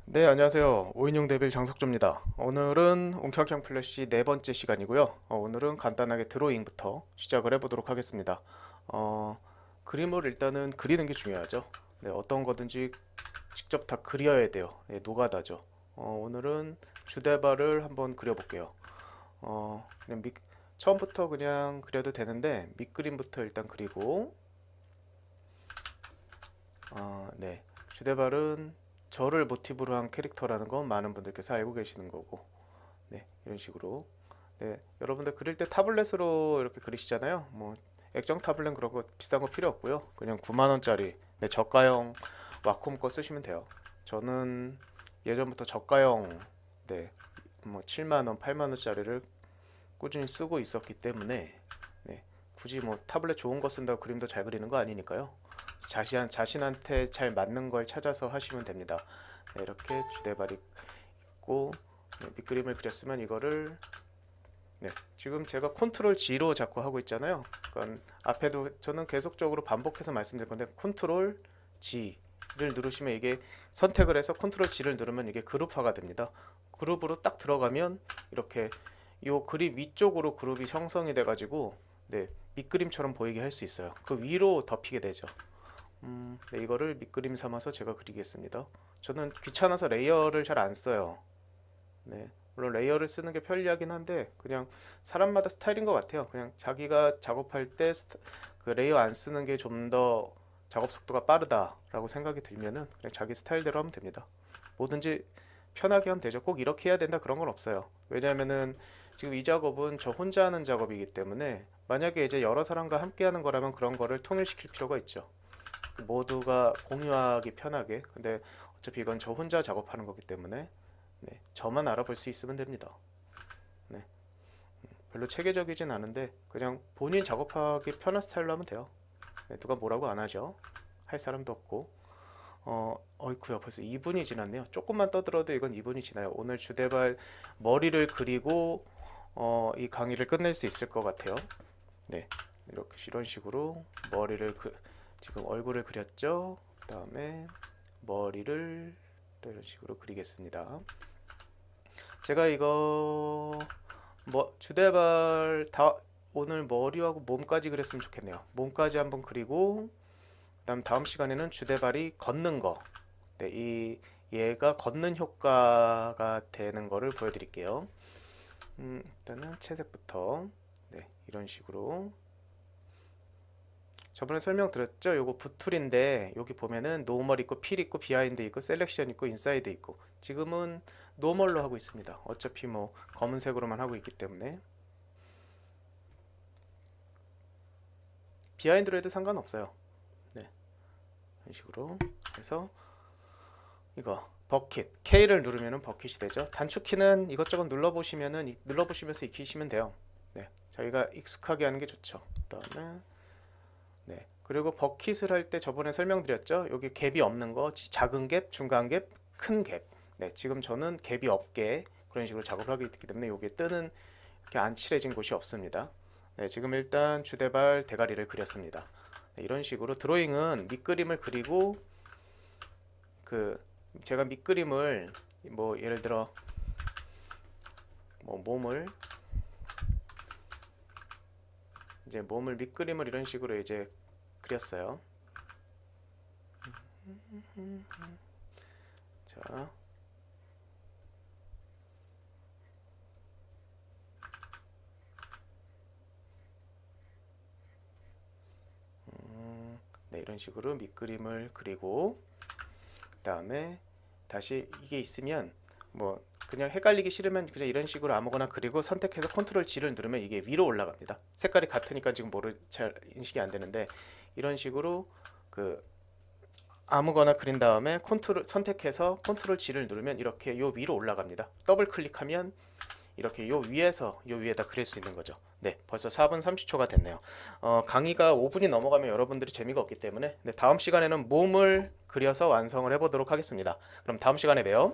네, 안녕하세요. 5인용 데빌 장석조입니다. 오늘은 온캉캉 플래시 네 번째 시간이고요. 오늘은 간단하게 드로잉부터 시작을 해보도록 하겠습니다. 어, 그림을 일단은 그리는 게 중요하죠. 네, 어떤 거든지 직접 다 그려야 돼요. 네, 노가다죠. 오늘은 주대발을 한번 그려볼게요. 그냥 처음부터 그냥 그려도 되는데 밑그림부터 일단 그리고 네, 주대발은 저를 모티브로 한 캐릭터라는 건 많은 분들께서 알고 계시는 거고, 네, 이런 식으로. 네, 여러분들 그릴 때 타블렛으로 이렇게 그리시잖아요. 뭐 액정 타블렛 그런 거 비싼 거 필요 없고요. 그냥 9만 원짜리 네, 저가형 와콤 거 쓰시면 돼요. 저는 예전부터 저가형 네, 뭐 7만 원, 8만 원짜리를 꾸준히 쓰고 있었기 때문에 네, 굳이 뭐 타블렛 좋은 거 쓴다고 그림도 잘 그리는 거 아니니까요. 자신한테 잘 맞는 걸 찾아서 하시면 됩니다. 네, 이렇게 주대발이 있고 네, 밑그림을 그렸으면 이거를 네, 지금 제가 컨트롤 G로 자꾸 하고 있잖아요. 그러니까 앞에도 저는 계속적으로 반복해서 말씀드릴 건데 컨트롤 G를 누르시면 이게 선택을 해서 컨트롤 G를 누르면 이게 그룹화가 됩니다. 그룹으로 딱 들어가면 이렇게 요 그림 위쪽으로 그룹이 형성이 돼가지고 네, 밑그림처럼 보이게 할 수 있어요. 그 위로 덮이게 되죠. 네, 이거를 밑그림 삼아서 제가 그리겠습니다. 저는 귀찮아서 레이어를 잘 안 써요. 네, 물론 레이어를 쓰는 게 편리하긴 한데 그냥 사람마다 스타일인 것 같아요. 그냥 자기가 작업할 때 그 레이어 안 쓰는 게 좀 더 작업 속도가 빠르다라고 생각이 들면은 그냥 자기 스타일대로 하면 됩니다. 뭐든지 편하게 하면 되죠. 꼭 이렇게 해야 된다 그런 건 없어요. 왜냐하면은 지금 이 작업은 저 혼자 하는 작업이기 때문에 만약에 이제 여러 사람과 함께 하는 거라면 그런 거를 통일시킬 필요가 있죠. 모두가 공유하기 편하게. 근데 어차피 이건 저 혼자 작업하는 거기 때문에 네, 저만 알아볼 수 있으면 됩니다. 네, 별로 체계적이진 않은데 그냥 본인 작업하기 편한 스타일로 하면 돼요. 네, 누가 뭐라고 안 하죠. 할 사람도 없고. 어이쿠야 벌써 2분이 지났네요. 조금만 떠들어도 이건 2분이 지나요. 오늘 주대발 머리를 그리고 이 강의를 끝낼 수 있을 것 같아요. 네, 이렇게 이런 식으로 머리를 지금 얼굴을 그렸죠. 그 다음에 머리를 이런 식으로 그리겠습니다. 제가 이거 뭐 주대발 오늘 머리하고 몸까지 그렸으면 좋겠네요. 몸까지 한번 그리고 그다음 다음 시간에는 주대발이 걷는 거. 네, 얘가 걷는 효과가 되는 거를 보여드릴게요. 일단은 채색부터 네, 이런 식으로 저번에 설명드렸죠? 요거 붓툴인데 여기 보면은 노멀 있고 필 있고 비하인드 있고 셀렉션 있고 인사이드 있고 지금은 노멀로 하고 있습니다. 어차피 뭐 검은색으로만 하고 있기 때문에 비하인드로 해도 상관없어요. 네, 이런 식으로 해서 이거 버킷 K를 누르면은 버킷이 되죠. 단축키는 이것저것 눌러보시면은 눌러보시면서 익히시면 돼요. 네, 저희가 익숙하게 하는 게 좋죠. 그다음에 네, 그리고 버킷을 할 때 저번에 설명드렸죠. 여기 갭이 없는 거 작은 갭, 중간 갭, 큰 갭. 네, 지금 저는 갭이 없게 그런 식으로 작업을 하기 때문에 여기 뜨는 이렇게 안 칠해진 곳이 없습니다. 네, 지금 일단 주대발 대가리를 그렸습니다. 네, 이런 식으로 드로잉은 밑그림을 그리고 제가 밑그림을 뭐 예를 들어 뭐 몸을 밑그림을 이런 식으로 이제 그렸어요. 자, 네, 이런 식으로 밑그림을 그리고 그 다음에 다시 이게 있으면 뭐 그냥 헷갈리기 싫으면 그냥 이런 식으로 아무거나 그리고 선택해서 컨트롤 G를 누르면 이게 위로 올라갑니다. 색깔이 같으니까 지금 잘 인식이 안 되는데 이런 식으로 아무거나 그린 다음에 선택해서 컨트롤 G를 누르면 이렇게 요 위로 올라갑니다. 더블 클릭하면 이렇게 요 위에다 그릴 수 있는 거죠. 네, 벌써 4분 30초가 됐네요. 강의가 5분이 넘어가면 여러분들이 재미가 없기 때문에 네, 다음 시간에는 몸을 그려서 완성을 해보도록 하겠습니다. 그럼 다음 시간에 봬요.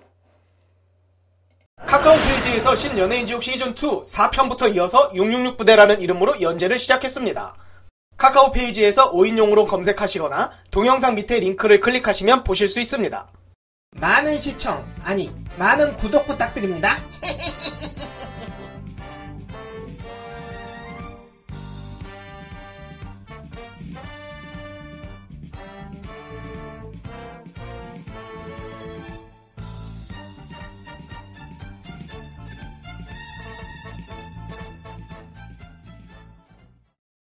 카카오 페이지에서 신연예인지옥 시즌2 4편부터 이어서 666 부대라는 이름으로 연재를 시작했습니다. 카카오 페이지에서 5인용으로 검색하시거나 동영상 밑에 링크를 클릭하시면 보실 수 있습니다. 많은 시청, 아니 많은 구독 부탁드립니다.